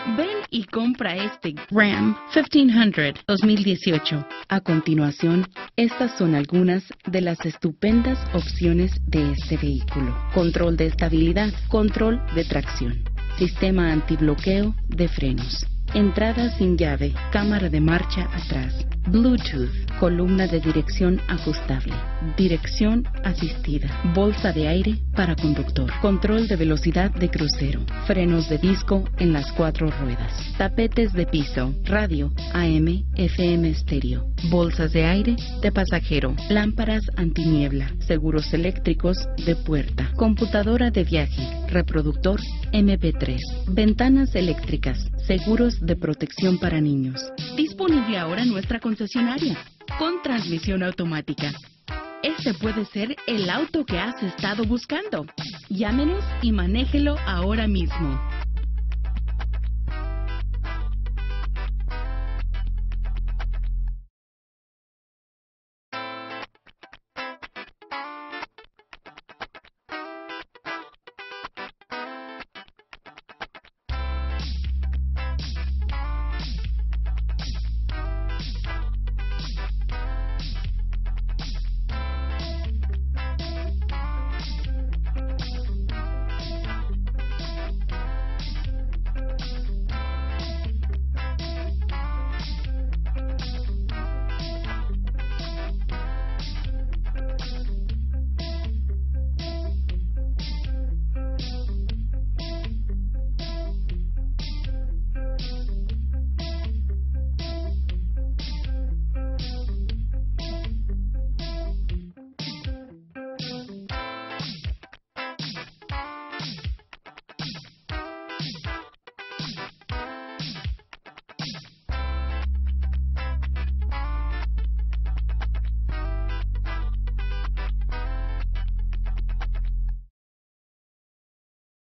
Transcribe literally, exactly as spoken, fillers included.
Ven y compra este Ram quince cien dos mil dieciocho. A continuación, estas son algunas de las estupendas opciones de este vehículo. Control de estabilidad, control de tracción, sistema antibloqueo de frenos, entrada sin llave, cámara de marcha atrás, Bluetooth, columna de dirección ajustable, dirección asistida, bolsa de aire para conductor, control de velocidad de crucero, frenos de disco en las cuatro ruedas, tapetes de piso, radio, A M, F M estéreo, bolsas de aire de pasajero, lámparas antiniebla, seguros eléctricos de puerta, computadora de viaje, reproductor M P tres, ventanas eléctricas, seguros de protección para niños. Disponible ahora en nuestra concesionaria, con transmisión automática. Este puede ser el auto que has estado buscando. Llámenos y manéjelo ahora mismo.